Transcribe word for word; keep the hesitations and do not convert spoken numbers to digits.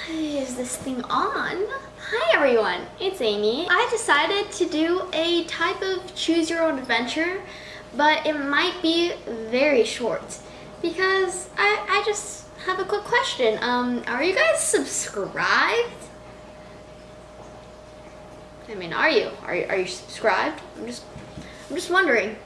Is this thing on? Hi everyone, it's Amy. I decided to do a type of choose your own adventure, but it might be very short because I, I just have a quick question. Um, are you guys subscribed? I mean, are you? Are you, are you subscribed? I'm just, I'm just wondering.